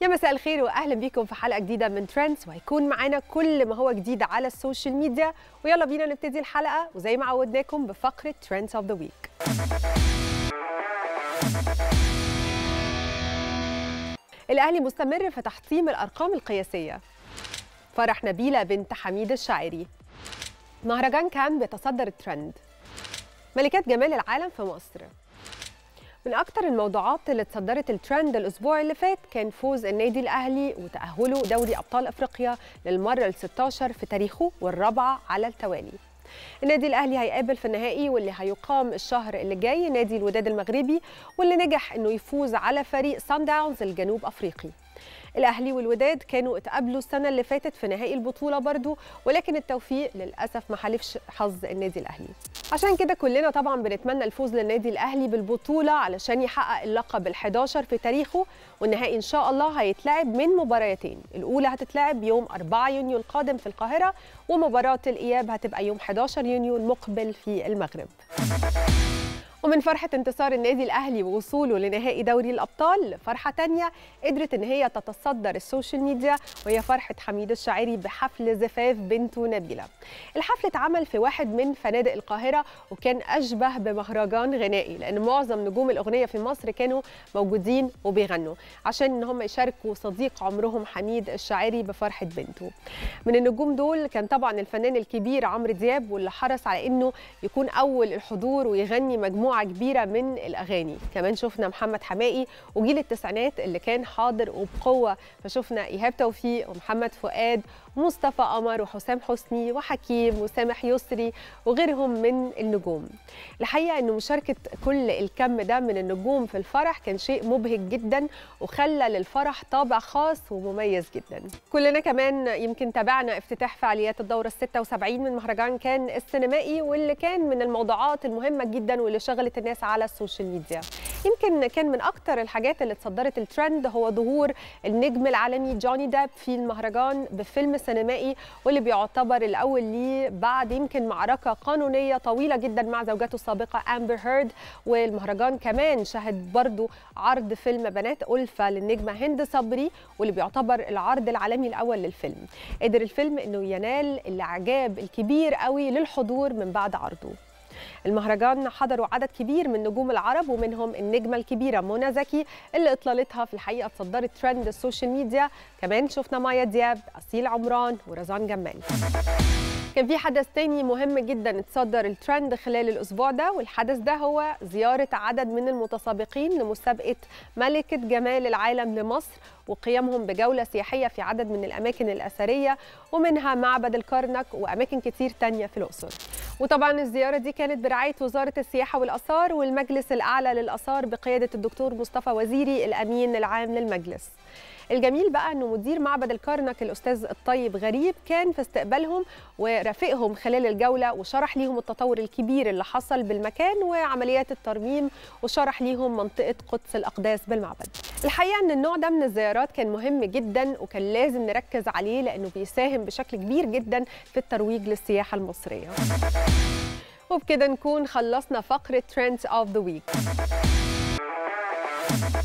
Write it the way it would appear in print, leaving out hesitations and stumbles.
يا مساء الخير واهلا بيكم في حلقه جديده من ترندز، وهيكون معانا كل ما هو جديد على السوشيال ميديا. ويلا بينا نبتدي الحلقه، وزي ما عودناكم بفقره ترندز اوف ذا ويك. الاهلي مستمر في تحطيم الارقام القياسيه. فرح نبيله بنت حميد الشاعري. مهرجان كان بيتصدر الترند. ملكات جمال العالم في مصر. من أكتر الموضوعات اللي اتصدرت الترند الأسبوع اللي فات كان فوز النادي الأهلي وتأهله دوري أبطال أفريقيا للمرة ال16 في تاريخه والرابعة على التوالي. النادي الأهلي هيقابل في النهائي واللي هيقام الشهر اللي جاي نادي الوداد المغربي، واللي نجح إنه يفوز على فريق سان داونز الجنوب أفريقي. الأهلي والوداد كانوا اتقابلوا السنة اللي فاتت في نهائي البطولة برضو، ولكن التوفيق للأسف ما حالفش حظ النادي الأهلي. عشان كده كلنا طبعا بنتمنى الفوز للنادي الأهلي بالبطولة علشان يحقق اللقب ال11 في تاريخه. والنهائي إن شاء الله هيتلعب من مباراتين، الأولى هتتلعب يوم 4 يونيو القادم في القاهرة، ومباراة الإياب هتبقى يوم 11 يونيو المقبل في المغرب. ومن فرحة انتصار النادي الأهلي ووصوله لنهائي دوري الأبطال، فرحة تانية قدرت إن هي تتصدر السوشيال ميديا، وهي فرحة حميد الشاعري بحفل زفاف بنته نبيلة. الحفل اتعمل في واحد من فنادق القاهرة، وكان أشبه بمهرجان غنائي لأن معظم نجوم الأغنية في مصر كانوا موجودين وبيغنوا عشان إن هم يشاركوا صديق عمرهم حميد الشاعري بفرحة بنته. من النجوم دول كان طبعا الفنان الكبير عمرو دياب، واللي حرص على إنه يكون أول الحضور ويغني مجموعة كبيرة من الأغاني. كمان شفنا محمد حماقي وجيل التسعينات اللي كان حاضر وبقوة، فشفنا إيهاب توفيق ومحمد فؤاد ومصطفى قمر وحسام حسني وحكيم وسامح يسري وغيرهم من النجوم. الحقيقة أنه مشاركة كل الكم ده من النجوم في الفرح كان شيء مبهج جدا، وخلى للفرح طابع خاص ومميز جدا. كلنا كمان يمكن تابعنا افتتاح فعاليات الدورة ال76 من مهرجان كان السينمائي، واللي كان من الموضوعات المهمة جدا واللي شغلت الناس على السوشيال ميديا. يمكن كان من أكتر الحاجات اللي اتصدرت الترند هو ظهور النجم العالمي جوني ديب في المهرجان بفيلم سينمائي، واللي بيعتبر الأول ليه بعد يمكن معركة قانونية طويلة جدا مع زوجته السابقة أمبر هيرد. والمهرجان كمان شهد برضو عرض فيلم بنات ألفة للنجمة هند صبري، واللي بيعتبر العرض العالمي الأول للفيلم. قدر الفيلم إنه ينال الإعجاب الكبير قوي للحضور من بعد عرضه. المهرجان حضروا عدد كبير من نجوم العرب، ومنهم النجمة الكبيرة منى زكي اللي إطلالتها في الحقيقة تصدرت ترند السوشيال ميديا. كمان شفنا مايا دياب، أصيل عمران، ورزان جمال. كان في حدث تاني مهم جدا اتصدر الترند خلال الأسبوع ده، والحدث ده هو زيارة عدد من المتسابقين لمسابقة ملكة جمال العالم لمصر، وقيامهم بجولة سياحية في عدد من الأماكن الأثرية، ومنها معبد الكرنك وأماكن كتير تانية في الأقصر. وطبعا الزيارة دي كانت برعاية وزارة السياحة والآثار والمجلس الأعلى للآثار بقيادة الدكتور مصطفى وزيري الأمين العام للمجلس. الجميل بقى أنه مدير معبد الكرنك الأستاذ الطيب غريب كان في استقبالهم ورافقهم خلال الجولة، وشرح ليهم التطور الكبير اللي حصل بالمكان وعمليات الترميم، وشرح ليهم منطقة قدس الأقداس بالمعبد. الحقيقة أن النوع ده من الزيارات كان مهم جدا، وكان لازم نركز عليه لأنه بيساهم بشكل كبير جدا في الترويج للسياحة المصرية. وبكده نكون خلصنا فقرة Trends of the Week.